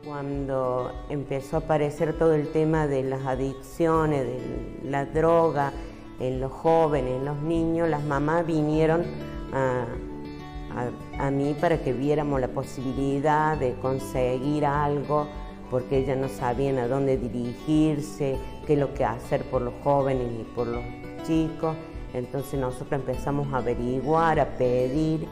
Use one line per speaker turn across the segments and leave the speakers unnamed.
Cuando empezó a aparecer todo el tema de las adicciones, de la droga en los jóvenes, en los niños, las mamás vinieron a mí para que viéramos la posibilidad de conseguir algo, porque ellas no sabían a dónde dirigirse, qué es lo que hacer por los jóvenes y por los chicos. Entonces nosotros empezamos a averiguar, a pedir.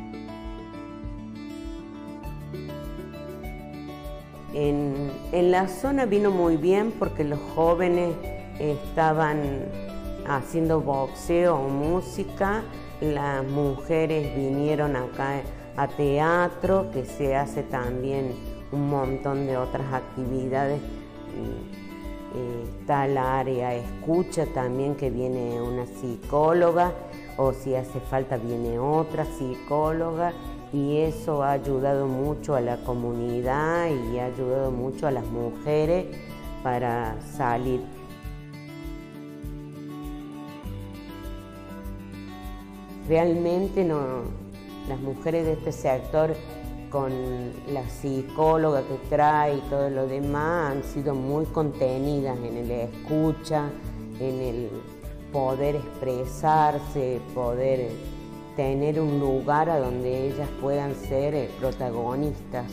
En la zona vino muy bien porque los jóvenes estaban haciendo boxeo o música, las mujeres vinieron acá a teatro, que se hace también un montón de otras actividades. Está el área escucha también, que viene una psicóloga, o si hace falta viene otra psicóloga, y eso ha ayudado mucho a la comunidad y ha ayudado mucho a las mujeres para salir. Realmente las mujeres de este sector, con la psicóloga que trae y todo lo demás, han sido muy contenidas en el escucha, en el poder expresarse, poder tener un lugar a donde ellas puedan ser protagonistas.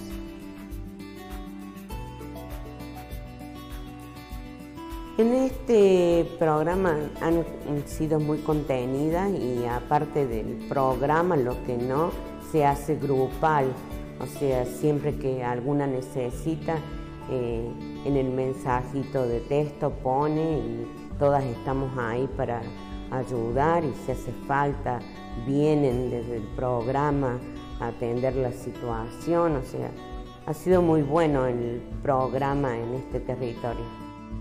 En este programa han sido muy contenidas, y aparte del programa, lo que no, se hace grupal. O sea, siempre que alguna necesita, en el mensajito de texto pone, y todas estamos ahí para ayudar, y si hace falta vienen desde el programa a atender la situación. O sea, ha sido muy bueno el programa en este territorio.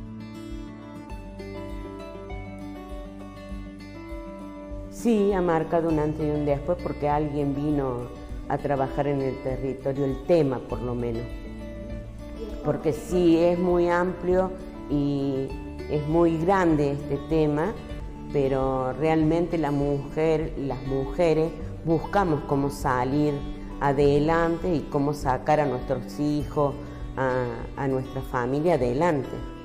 Sí, ha marcado un antes y un después, porque alguien vino a trabajar en el territorio el tema, por lo menos. Porque sí, es muy amplio y es muy grande este tema, pero realmente las mujeres buscamos cómo salir adelante y cómo sacar a nuestros hijos, a nuestra familia adelante.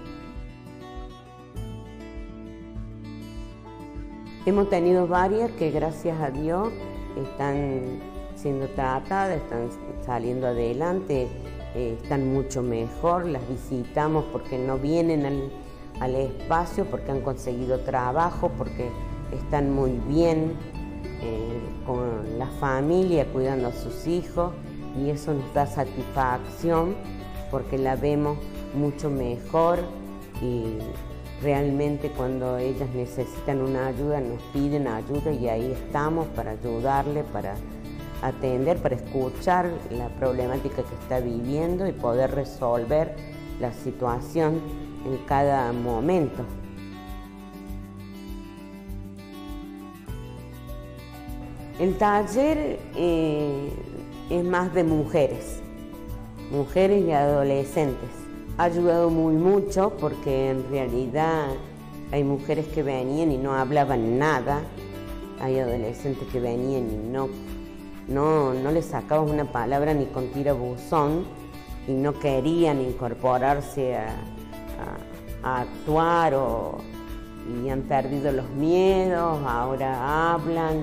Hemos tenido varias que, gracias a Dios, están siendo tratadas, están saliendo adelante, están mucho mejor. Las visitamos porque no vienen al espacio, porque han conseguido trabajo, porque están muy bien con la familia, cuidando a sus hijos, y eso nos da satisfacción porque la vemos mucho mejor, y realmente cuando ellas necesitan una ayuda nos piden ayuda, y ahí estamos para ayudarle, para atender, para escuchar la problemática que está viviendo y poder resolver la situación en cada momento. El taller es más de mujeres y adolescentes. Ha ayudado mucho, porque en realidad hay mujeres que venían y no hablaban nada, hay adolescentes que venían y no les sacabas una palabra ni con tirabuzón, y no querían incorporarse a actuar, y han perdido los miedos, ahora hablan,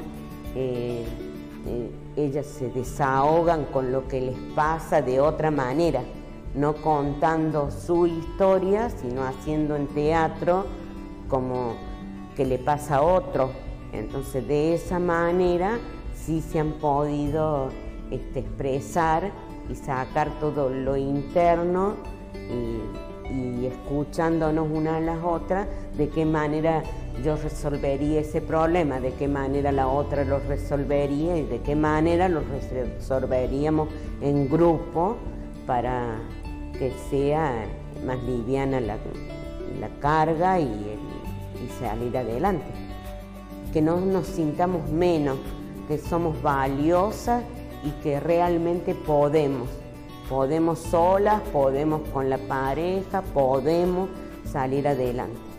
ellas se desahogan con lo que les pasa de otra manera, no contando su historia, sino haciendo en teatro como que le pasa a otro. Entonces, de esa manera sí se han podido expresar y sacar todo lo interno, y escuchándonos una a las otras, de qué manera yo resolvería ese problema, de qué manera la otra lo resolvería, y de qué manera lo resolveríamos en grupo para que sea más liviana la carga y salir adelante. Que no nos sintamos menos, que somos valiosas y que realmente podemos solas, podemos con la pareja, podemos salir adelante.